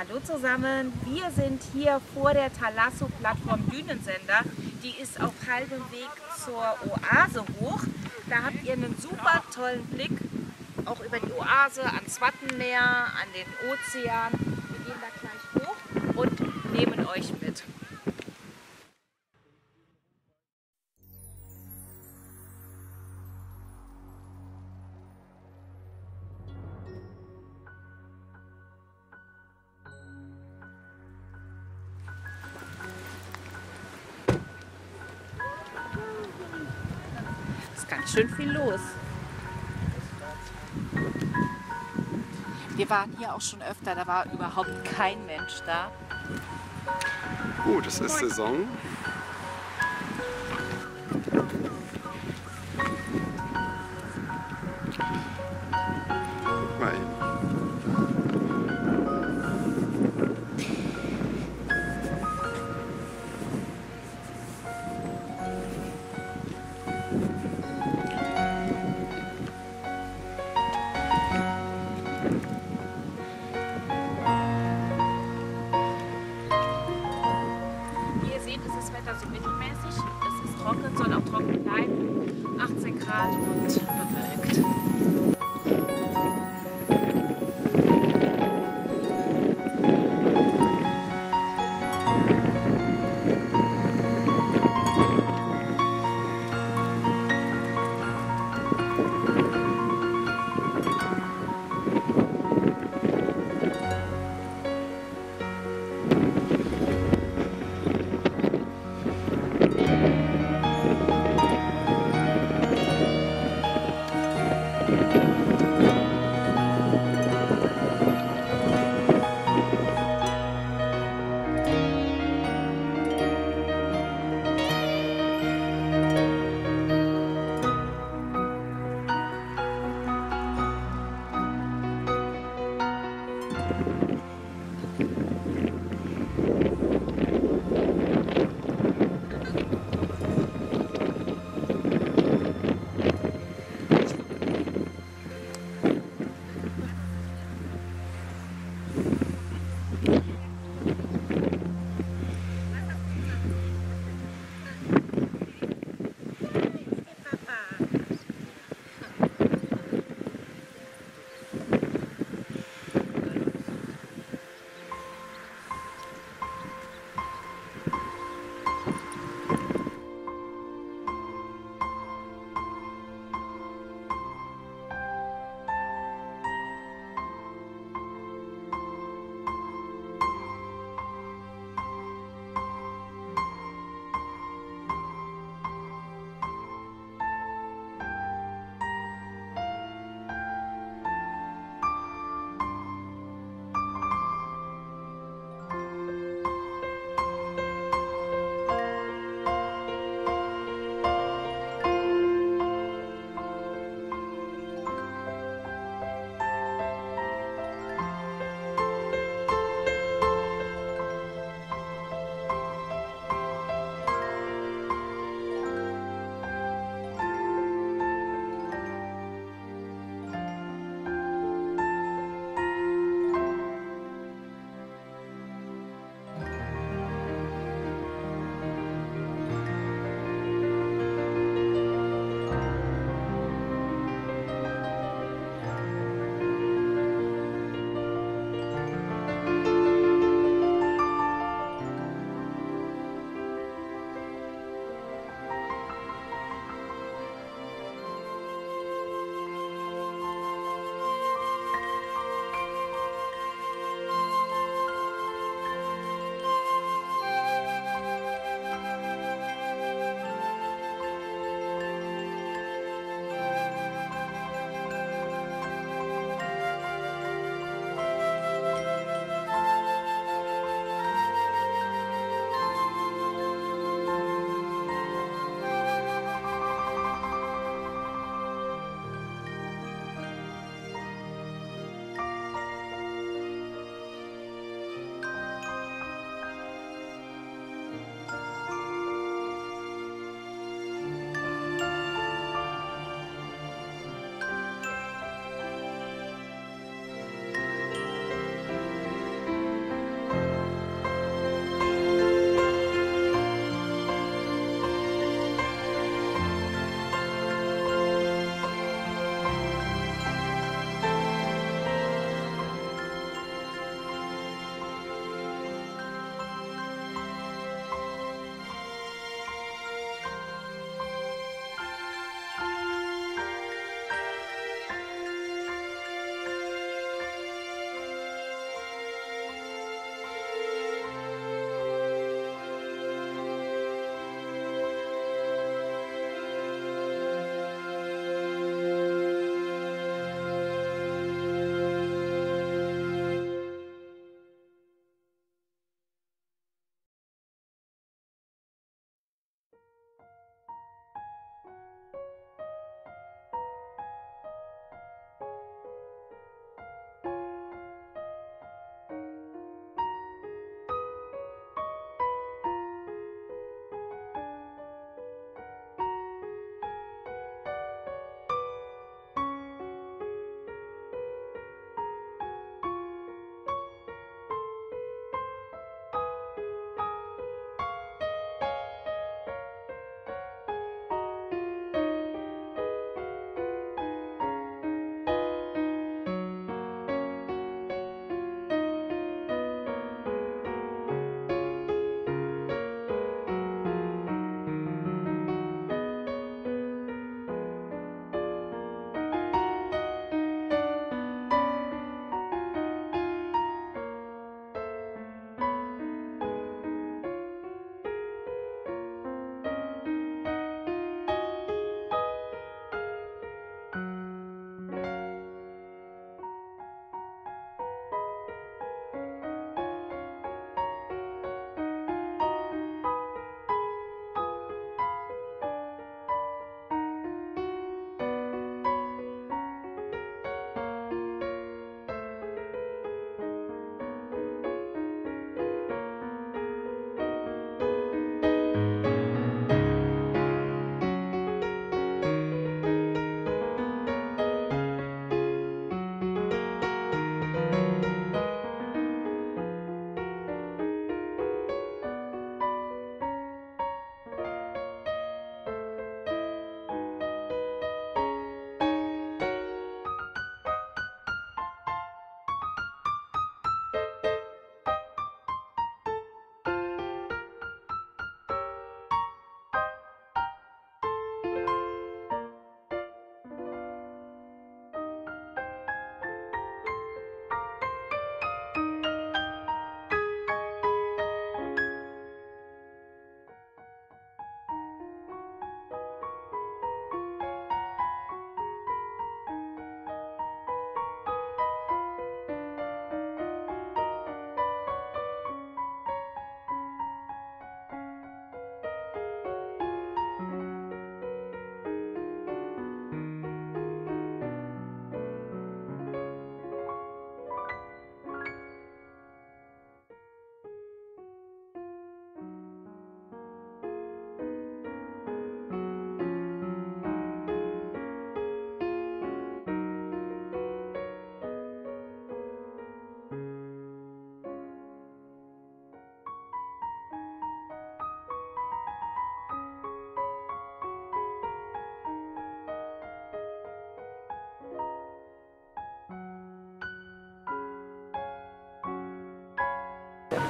Hallo zusammen, wir sind hier vor der Thalasso-Plattform Dünensender. Die ist auf halbem Weg zur Oase hoch. Da habt ihr einen super tollen Blick, auch über die Oase, ans Wattenmeer, an den Ozean. Wir gehen da gleich hoch und nehmen euch mit. Ist ganz schön viel los. Wir waren hier auch schon öfter, da war überhaupt kein Mensch da. Gut, es ist Saison. Guck mal hin. Das Wetter so mittelmäßig, es ist trocken, soll auch trocken bleiben, 18 Grad und bewölkt.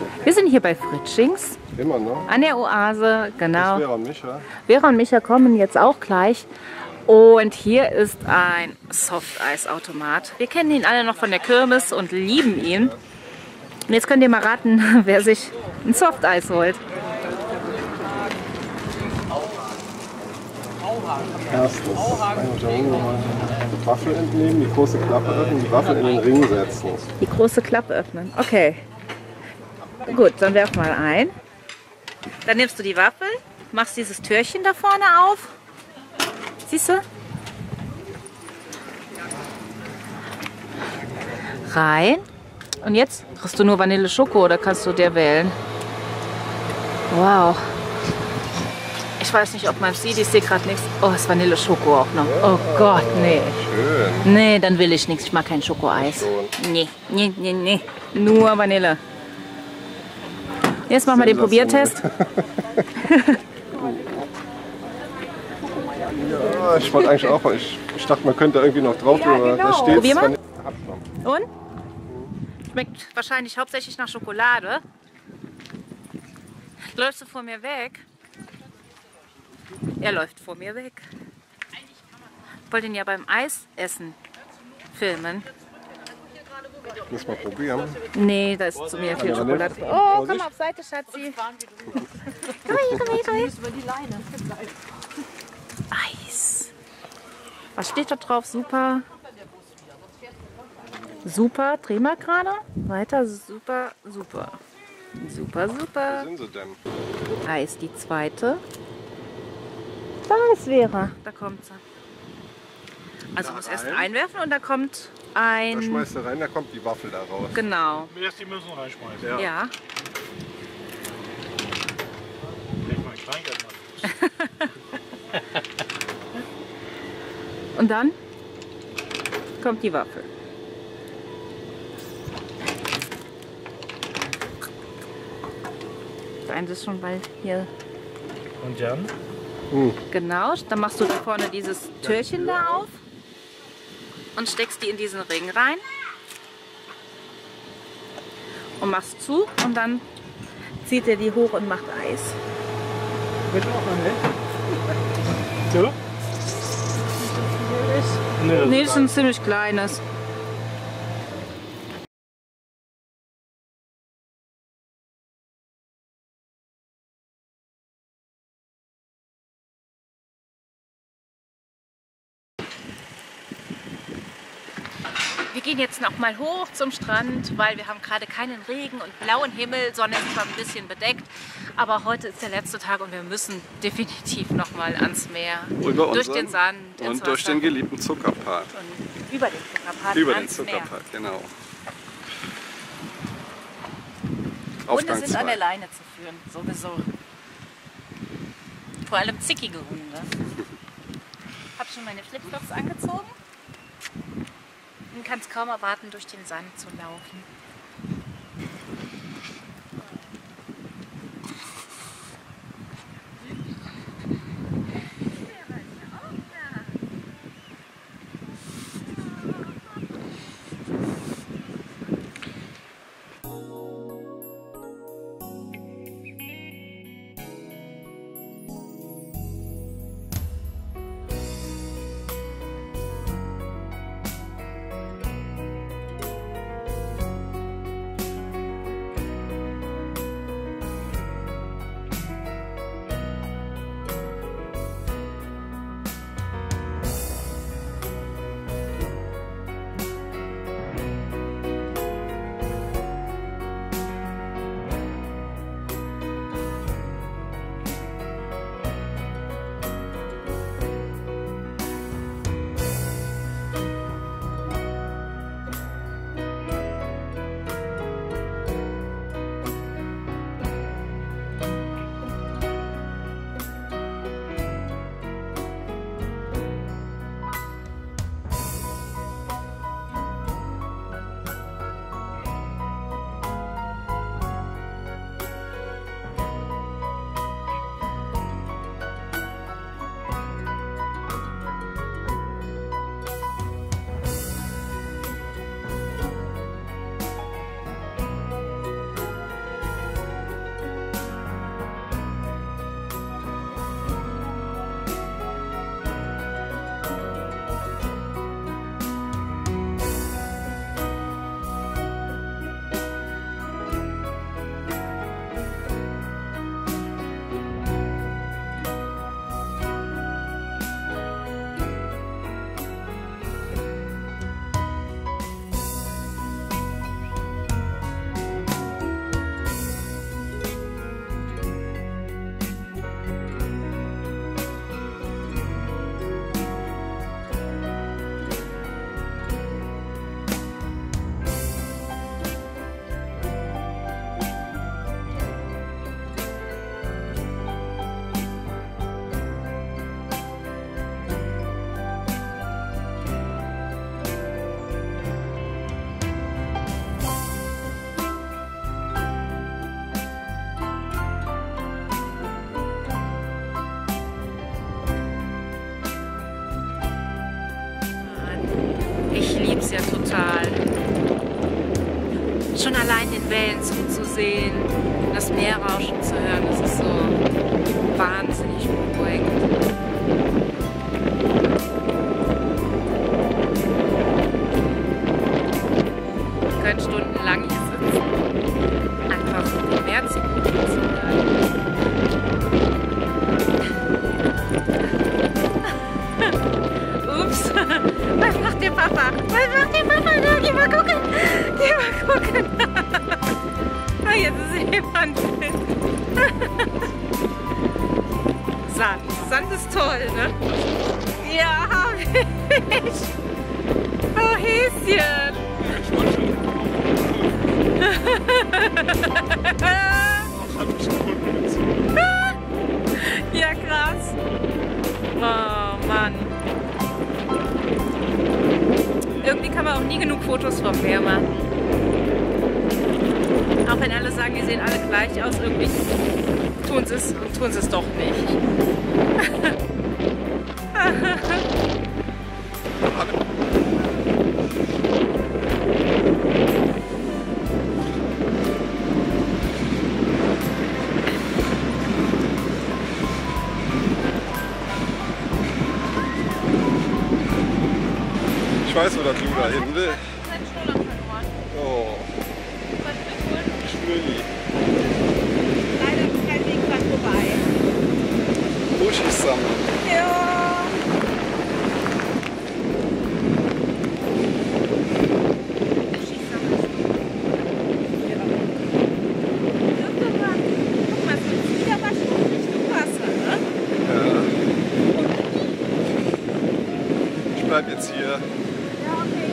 Wir sind hier bei Fritschings Immer noch. an der Oase, genau. Vera und Micha. Vera und Micha kommen jetzt auch gleich. Und hier ist ein Softeisautomat. Wir kennen ihn alle noch von der Kirmes und lieben ihn. Und jetzt könnt ihr mal raten, wer sich ein Softeis holt. Erstens, Waffel entnehmen, die große Klappe öffnen, die Waffel in den Ring setzen. Die große Klappe öffnen. Okay. Gut, dann werf mal ein. Dann nimmst du die Waffel, machst dieses Türchen da vorne auf. Siehst du? Rein. Und jetzt kriegst du nur Vanille Schoko oder kannst du dir wählen? Wow. Ich weiß nicht, ob man es sieht. Ich sehe gerade nichts. Oh, ist Vanille Schoko auch noch. Oh Gott, nee. Schön. Nee, dann will ich nichts. Ich mag kein Schokoeis. Nee, nee, nee, nee. Nur Vanille. Jetzt machen wir den Probiertest. Ja, ich wollte eigentlich auch, ich dachte, man könnte irgendwie noch drauf tun, aber da steht Probier mal. es. Und? Schmeckt wahrscheinlich hauptsächlich nach Schokolade. Läufst du vor mir weg? Er läuft vor mir weg. Ich wollte ihn ja beim Eisessen filmen. Müssen wir probieren. Nee, da ist zu mir viel Schokolade. Oh, komm mal auf Seite, Schatzi. Komm her. Eis. Was steht da drauf? Super. Super. Dreh mal gerade. Weiter. Super, super. Super, super. Wo sind sie denn? Eis, die zweite. Da ist Vera. Da kommt sie. Also Da muss erst rein. einwerfen und da kommt Da ein... schmeißt du rein, da kommt die Waffel da raus. Genau. Erst die müssen reinschmeißen. Ja. Ja. Leg mal ein Kleingeld mal. Und dann kommt die Waffel. Eins ist schon bald hier. Und dann? Genau, dann machst du da vorne dieses Türchen da auf und steckst die in diesen Ring rein und machst zu und dann zieht er die hoch und macht Eis. Mit auch mal, ne? So? Nee, das ist ein ziemlich kleines. Wir gehen jetzt noch mal hoch zum Strand, weil wir haben gerade keinen Regen und blauen Himmel. Sonne ist zwar ein bisschen bedeckt, aber heute ist der letzte Tag und wir müssen definitiv noch mal ans Meer. Über durch unseren- den Sand, ins Und durch Wasser den geliebten Zuckerpark. und über den Zuckerpark Über den ans Meer. Zuckerpark, genau. Hunde Aufgang sind an 2. der Leine zu führen, sowieso. Vor allem zickige Hunde. Ich habe schon meine Flipflops angezogen und kann es kaum erwarten, durch den Sand zu laufen. total. Schon allein den Wellen zuzusehen, das Meer rauschen zu hören, das ist so wahnsinnig beruhigend. Wir können stundenlang hier sitzen, einfach dem Meer zuzuhören. Ups, was macht der Papa? Was macht der Papa? Geh mal gucken! Geh mal gucken! Ah, jetzt ist jemand. Sand. Sand ist toll, ne? Ja, hab ich. Oh, Häschen. Ja, krass. Oh, Mann. Irgendwie kann man auch nie genug Fotos vom Meer machen. Auch wenn alle sagen, die sehen alle gleich aus, irgendwie tun sie es und tun sie es doch nicht. Ich weiß, wo das Luda hin will. Oh. Schmülli. Leider kein Weg dran vorbei. Muschis sammeln. Ja. Guck mal, es ist wieder was Richtung Wasser, ne? Ja. Ich bleib jetzt hier. Ja, okay.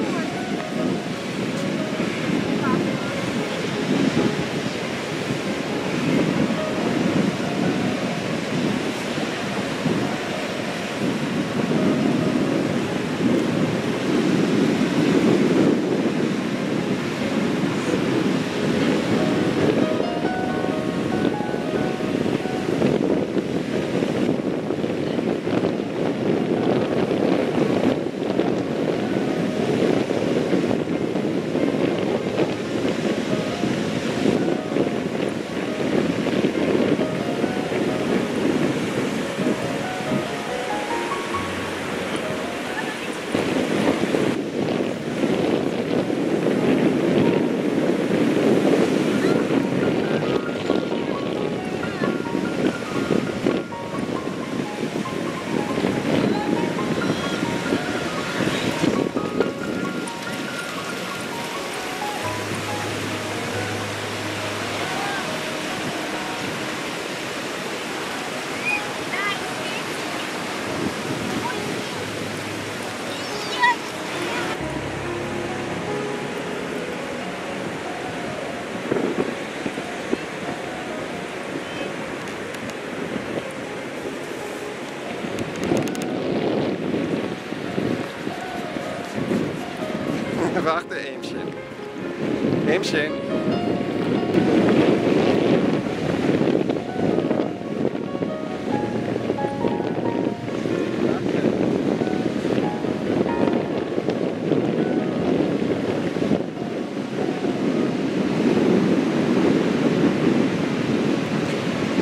Warte, Ämchen. Ämchen.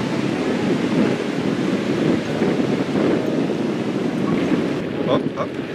Hopp, hopp.